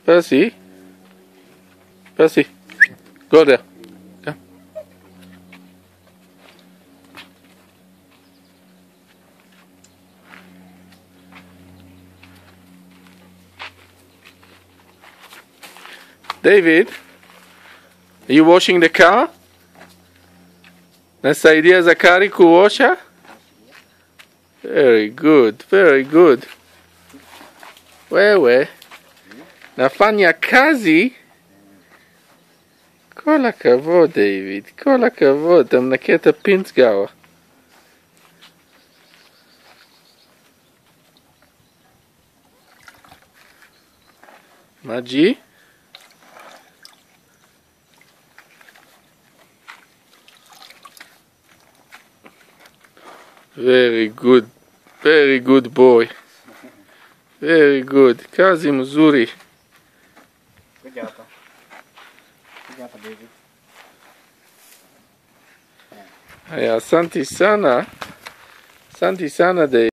Percy. Percy. Go there. Come. David, are you washing the car? Nasaidia Zakari kuosha? Very good, very good. Wewe nafanya kazi. Kola kavod, David, kola kavod. Amnaketa Pinzgauer. Maji? Very good boy. Very good. Kazi mzuri. Good job. Good job, David. Haya, asante sana. Asante sana, David.